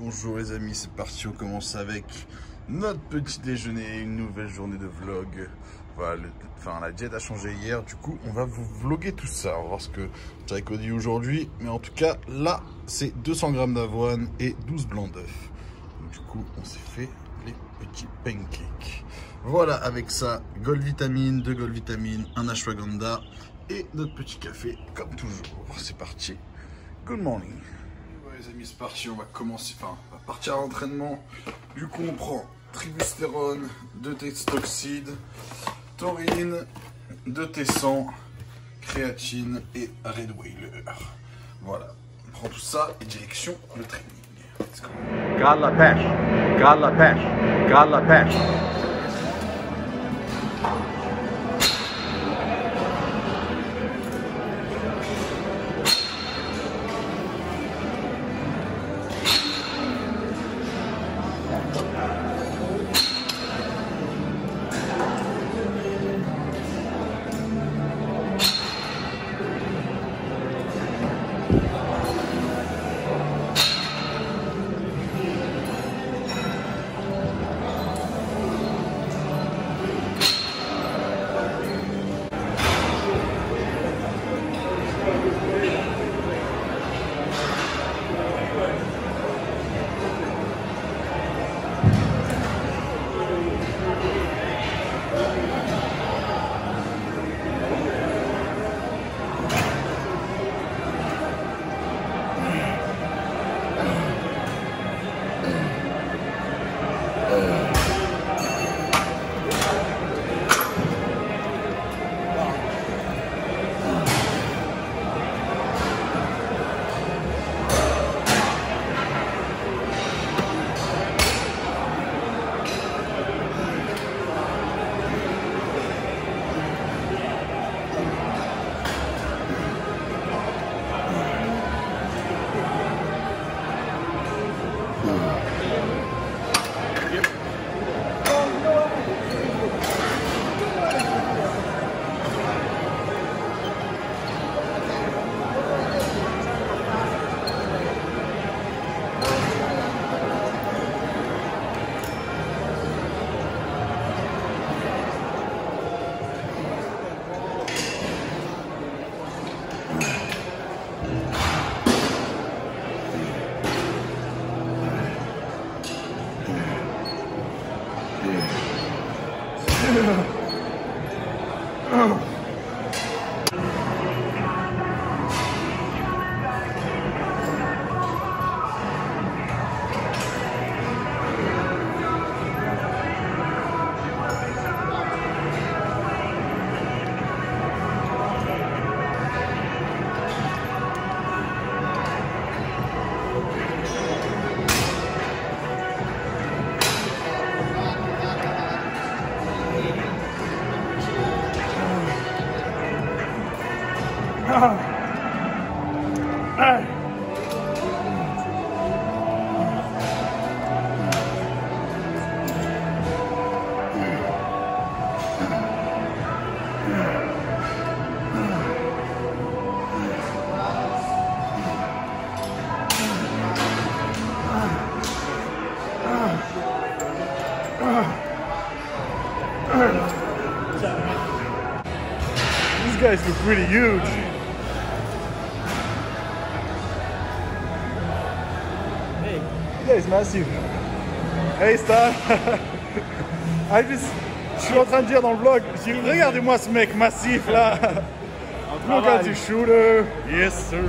Bonjour les amis, c'est parti, on commence avec notre petit déjeuner, une nouvelle journée de vlog. Voilà, la diète a changé hier, du coup on va vous vlogger tout ça. On va voir ce que Jaco dit aujourd'hui, mais en tout cas là c'est 200 grammes d'avoine et 12 blancs d'œufs. Du coup on s'est fait les petits pancakes. Voilà, avec ça, Gold Vitamine, 2 Gold Vitamine, un ashwagandha et notre petit café comme toujours. C'est parti, good morning. Les amis, c'est parti, on va commencer, on va partir à l'entraînement. Du coup, on prend tribustérone, 2 testoxide, taurine, 2 T100, créatine et red whaler. Voilà, on prend tout ça et direction le training. Let's go. Garde la pêche, garde la pêche, garde la pêche. These guys look pretty huge. Hey, you guys massive. Hey Stan. Je suis en train de dire dans le vlog, regardez-moi ce mec massif là. Look at the shooter. Yes sir.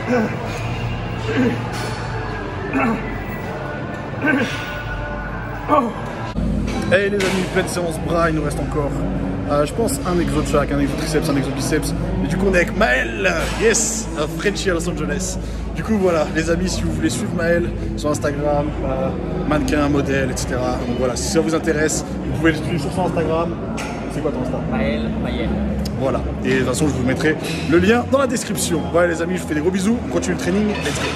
Hey les amis, pleine séance bras, il nous reste encore, je pense, un exo de chaque, un exo triceps, un exo biceps. Et du coup on est avec Maël, yes, à Frenchie à Los Angeles. Du coup voilà, les amis, si vous voulez suivre Maël sur Instagram, mannequin, modèle, etc. Donc voilà, si ça vous intéresse, vous pouvez le suivre sur son Instagram. C'est quoi ton Insta? Maël. Voilà, et de toute façon je vous mettrai le lien dans la description. Voilà les amis, je vous fais des gros bisous, on continue le training, let's go.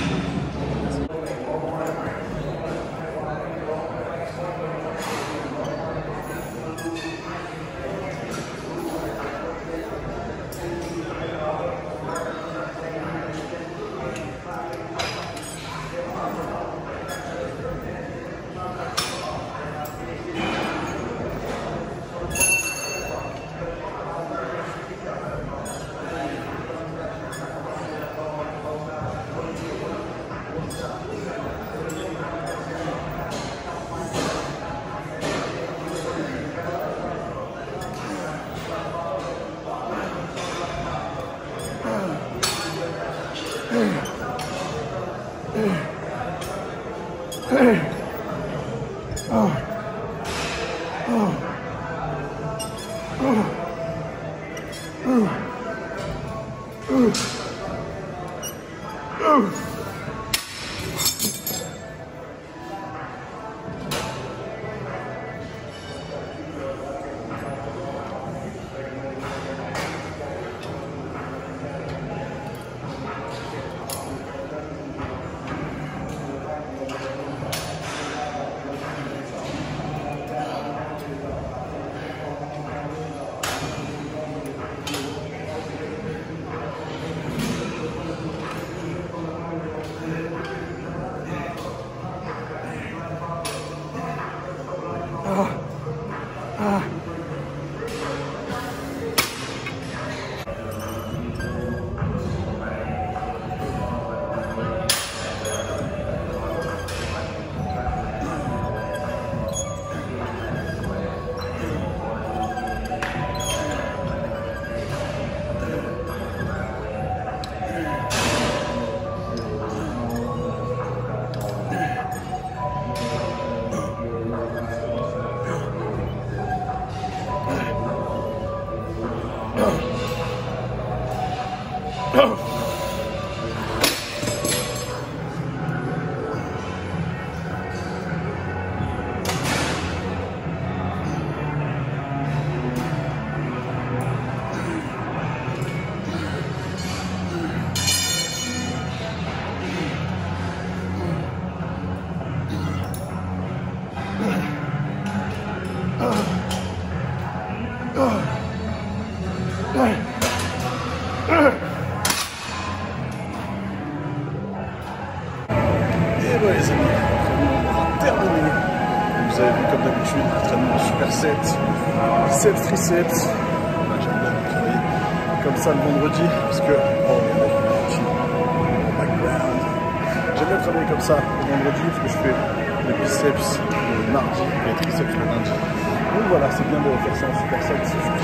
Et voilà les amis, on a terminé. Vous avez vu comme d'habitude, entraînement superset, biceps, triceps. J'aime bien travailler comme ça le vendredi parce que oh, il y a un petit background. J'aime bien travailler comme ça le vendredi parce que je fais les biceps le mardi et les triceps le lundi. Donc voilà, c'est bien de faire ça en superset.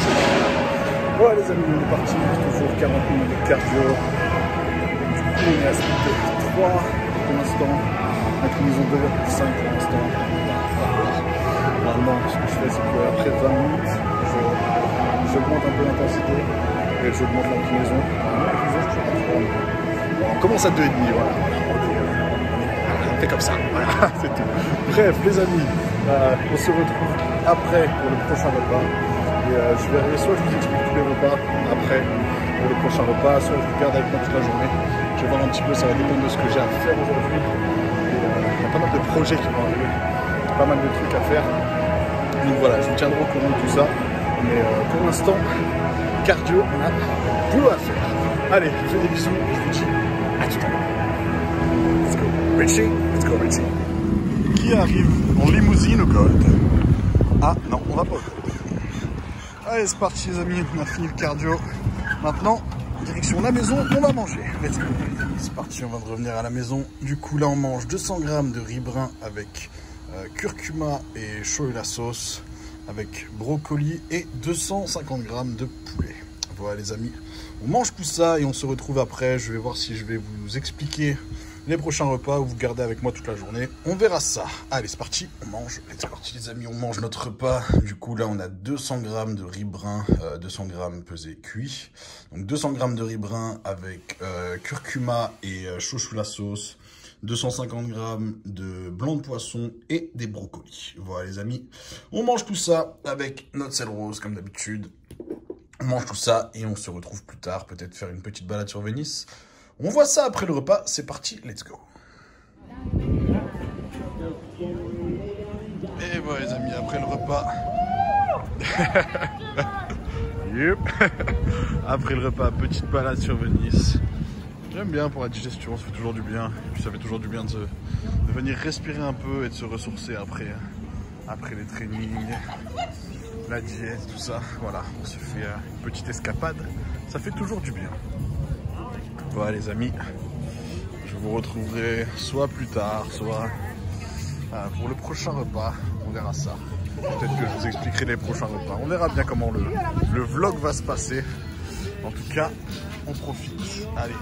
Voilà les amis, on est parti, toujours 40 minutes de cardio. On est à speed 3 pour l'instant, inclinaison 2,5 pour l'instant. Normalement, ce que je fais, c'est qu'après 20 minutes, j'augmente un peu l'intensité et j'augmente l'inclinaison. On commence à 2,5, voilà. On fait comme ça, voilà, c'est tout. Bref, les amis, on se retrouve après pour le prochain repas. Et je verrai, soit je vous explique tous les repas après pour le prochain repas, soit je vous garde avec moi toute la journée. Je vais voir un petit peu, ça va dépendre de ce que j'ai à faire aujourd'hui. Il y a pas mal de projets qui vont arriver, pas mal de trucs à faire. Donc voilà, je vous tiendrai au courant de tout ça. Mais pour l'instant, cardio, on a boulot à faire. Allez, je vous fais des bisous, je vous dis à tout à l'heure. Let's go Richie, let's go Richie. Qui arrive en limousine au Gold? Ah non, on va pas au Gold. Allez, c'est parti les amis, on a fini le cardio. Maintenant, direction la maison, on va manger. Let's go. C'est parti, on va revenir à la maison. Du coup, là, on mange 200 g de riz brun avec curcuma et la sauce, avec brocoli et 250 g de poulet. Voilà les amis, on mange tout ça et on se retrouve après. Je vais voir si je vais vous expliquer les prochains repas ou vous garder avec moi toute la journée. On verra ça. Allez, c'est parti, on mange. C'est parti les amis, on mange notre repas. Du coup là on a 200 grammes de riz brun, 200 grammes pesé cuit. Donc 200 grammes de riz brun avec curcuma et chouchou sauce. 250 grammes de blanc de poisson et des brocolis. Voilà les amis, on mange tout ça avec notre sel rose comme d'habitude. On mange tout ça et on se retrouve plus tard, peut-être faire une petite balade sur Venise. On voit ça après le repas, c'est parti, let's go. Et voilà les amis, après le repas. Yep. Après le repas, petite balade sur Venise. J'aime bien pour la digestion, ça fait toujours du bien. Et puis ça fait toujours du bien de venir respirer un peu et de se ressourcer après les trainings, la diète, tout ça. Voilà, on se fait une petite escapade, ça fait toujours du bien. Voilà les amis, je vous retrouverai soit plus tard, soit pour le prochain repas, on verra ça. Peut-être que je vous expliquerai les prochains repas. On verra bien comment le vlog va se passer. En tout cas, on profite. Allez.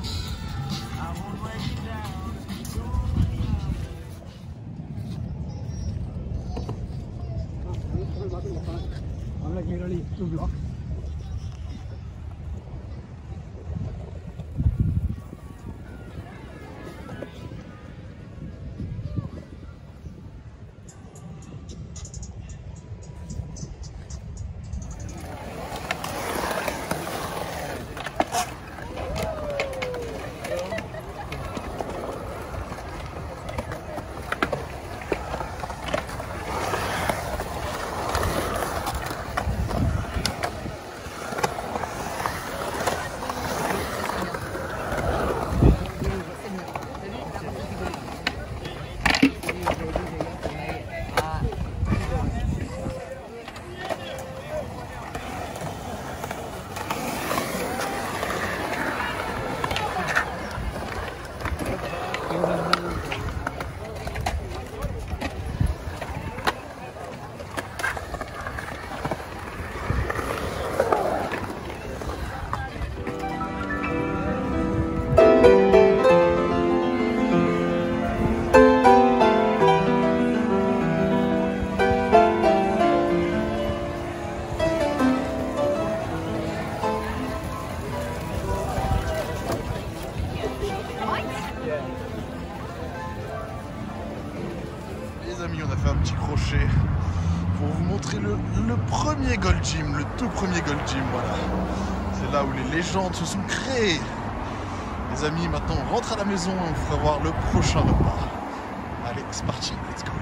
Les amis, on a fait un petit crochet pour vous montrer le premier Gold Gym, le tout premier Gold Gym, voilà. C'est là où les légendes se sont créées. Les amis, maintenant on rentre à la maison et on vous fera voir le prochain repas. Allez, c'est parti, let's go.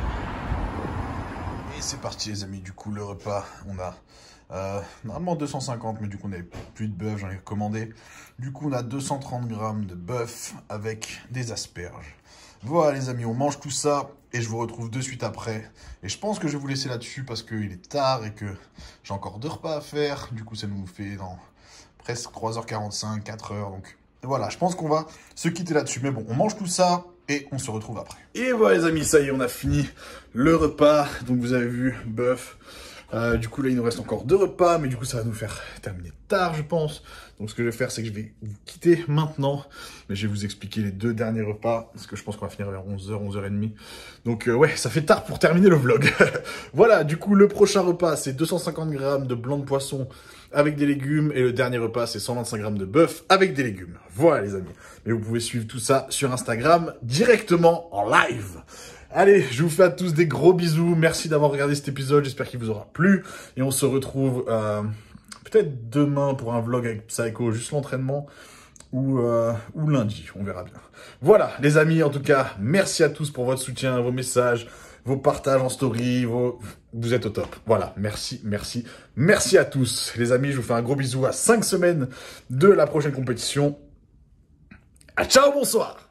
Et c'est parti les amis, du coup le repas, on a normalement 250, mais du coup on n'avait plus de bœuf, j'en ai commandé. Du coup on a 230 grammes de bœuf avec des asperges. Voilà les amis, on mange tout ça et je vous retrouve de suite après. Et je pense que je vais vous laisser là-dessus parce qu'il est tard et que j'ai encore 2 repas à faire. Du coup ça nous fait dans presque 3h45, 4h. Donc voilà, je pense qu'on va se quitter là-dessus. Mais bon, on mange tout ça et on se retrouve après. Et voilà les amis, ça y est, on a fini le repas. Donc vous avez vu, bœuf. Du coup là il nous reste encore 2 repas, mais du coup ça va nous faire terminer tard je pense. Donc ce que je vais faire c'est que je vais vous quitter maintenant, mais je vais vous expliquer les 2 derniers repas, parce que je pense qu'on va finir vers 11h, 11h30. Donc ouais, ça fait tard pour terminer le vlog. Voilà, du coup le prochain repas c'est 250 grammes de blanc de poisson avec des légumes, et le dernier repas c'est 125 grammes de bœuf avec des légumes. Voilà les amis, mais vous pouvez suivre tout ça sur Instagram directement en live. Allez, je vous fais à tous des gros bisous. Merci d'avoir regardé cet épisode. J'espère qu'il vous aura plu. Et on se retrouve peut-être demain pour un vlog avec Psycho, juste l'entraînement. Ou lundi, on verra bien. Voilà, les amis, en tout cas, merci à tous pour votre soutien, vos messages, vos partages en story. Vous êtes au top. Voilà, merci, merci. Merci à tous. Les amis, je vous fais un gros bisou à 5 semaines de la prochaine compétition. Ah, ciao, bonsoir.